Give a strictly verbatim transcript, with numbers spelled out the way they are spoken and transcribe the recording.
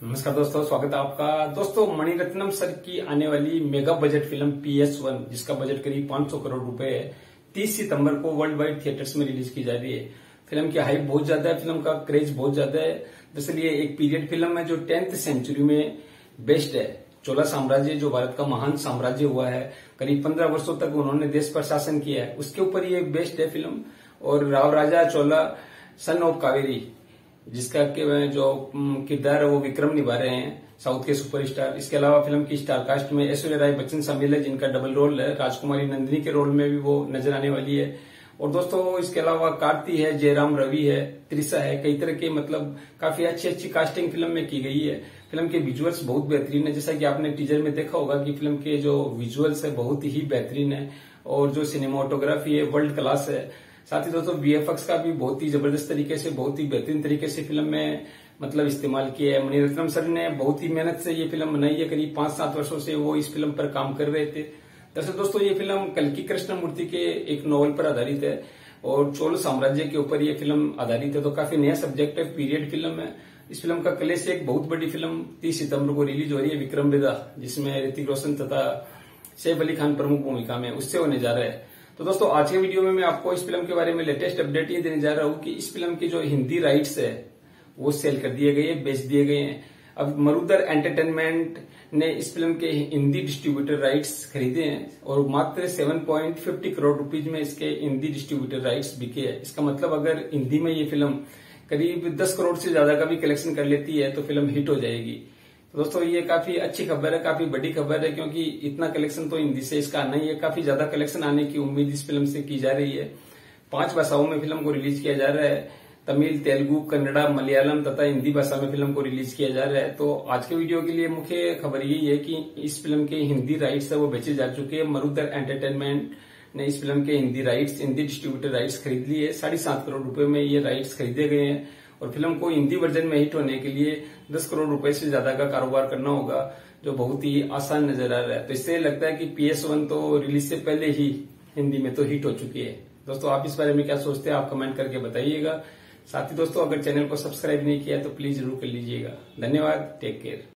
नमस्कार दोस्तों, स्वागत है आपका। दोस्तों, मणिरत्नम सर की आने वाली mega budget film P S one, जिसका बजट करीब पांच सौ करोड़ रुपए है, तीस सितंबर को वर्ल्ड वाइड थिएटर्स में रिलीज की जा रही है। फिल्म की हाइप बहुत ज्यादा है, फिल्म का क्रेज बहुत ज्यादा है। दरअसल ये एक पीरियड फिल्म है जो टेंथ सेंचुरी में बेस्ड है। चोला साम्राज्य जो भारत का महान साम्राज्य हुआ है, करीब पंद्रह वर्षों तक उन्होंने देश पर शासन किया है, उसके ऊपर ये बेस्ड है फिल्म। और राव राजा चोला सन ऑफ कावेरी, जिसका जो किरदार है वो विक्रम निभा रहे हैं, साउथ के सुपरस्टार। इसके अलावा फिल्म की स्टार कास्ट में ऐश्वर्या राय बच्चन शामिल है, जिनका डबल रोल है। राजकुमारी नंदिनी के रोल में भी वो नजर आने वाली है। और दोस्तों, इसके अलावा कार्ति है, जयराम रवि है, त्रिशा है, कई तरह के मतलब काफी अच्छी अच्छी कास्टिंग फिल्म में की गई है। फिल्म के विजुअल्स बहुत बेहतरीन है, जैसा कि आपने टीजर में देखा होगा कि फिल्म के जो विजुअल्स है बहुत ही बेहतरीन है। और जो सिनेमाटोग्राफी है वर्ल्ड क्लास है। साथ ही दोस्तों वीएफएक्स का भी बहुत ही जबरदस्त तरीके से, बहुत ही बेहतरीन तरीके से फिल्म में मतलब इस्तेमाल किया है। मणिरत्नम सर ने बहुत ही मेहनत से ये फिल्म बनाई है। करीब पांच सात वर्षों से वो इस फिल्म पर काम कर रहे थे। दरअसल दोस्तों, ये फिल्म कल्कि कृष्णमूर्ति के एक नॉवल पर आधारित है और चोल साम्राज्य के ऊपर ये फिल्म आधारित है। तो काफी नया सब्जेक्ट है, पीरियड फिल्म है। इस फिल्म का कले से एक बहुत बड़ी फिल्म तीस सितंबर को रिलीज हो रही है, विक्रम वेदा, जिसमें ऋतिक रोशन तथा सैफ अली खान प्रमुख भूमिका में, उससे होने जा रहा है। तो दोस्तों, आज के वीडियो में मैं आपको इस फिल्म के बारे में लेटेस्ट अपडेट ये देने जा रहा हूं कि इस फिल्म की जो हिंदी राइट्स है वो सेल कर दिए गए, बेच दिए गए हैं। अब मरुदर एंटरटेनमेंट ने इस फिल्म के हिंदी डिस्ट्रीब्यूटर राइट्स खरीदे हैं और मात्र सात पॉइंट पचास करोड़ रुपीज में इसके हिंदी डिस्ट्रीब्यूटर राइट्स बिके हैं। इसका मतलब अगर हिंदी में ये फिल्म करीब दस करोड़ से ज्यादा का भी कलेक्शन कर लेती है तो फिल्म हिट हो जाएगी। तो दोस्तों, ये काफी अच्छी खबर है, काफी बड़ी खबर है, क्योंकि इतना कलेक्शन तो हिंदी से इसका आना ही है। काफी ज्यादा कलेक्शन आने की उम्मीद इस फिल्म से की जा रही है। पांच भाषाओं में फिल्म को रिलीज किया जा रहा है, तमिल, तेलुगु, कन्नड़ा, मलयालम तथा हिंदी भाषा में फिल्म को रिलीज किया जा रहा है। तो आज के वीडियो के लिए मुख्य खबर यही है कि इस फिल्म के हिंदी राइट्स है वो बेचे जा चुके हैं। मरुदर एंटरटेनमेंट ने इस फिल्म के Hindi rights, Hindi distributor rights खरीद लिए। साढ़े सात करोड़ रुपए में ये राइट्स खरीदे गए हैं और फिल्म को हिंदी वर्जन में हिट होने के लिए दस करोड़ रुपए से ज्यादा का कारोबार करना होगा, जो बहुत ही आसान नजर आ रहा है। तो इससे लगता है कि पी एस वन तो रिलीज से पहले ही हिंदी में तो हिट हो चुकी है। दोस्तों, आप इस बारे में क्या सोचते हैं, आप कमेंट करके बताइएगा। साथ ही दोस्तों, अगर चैनल को सब्सक्राइब नहीं किया तो प्लीज जरूर कर लीजिएगा। धन्यवाद, टेक केयर।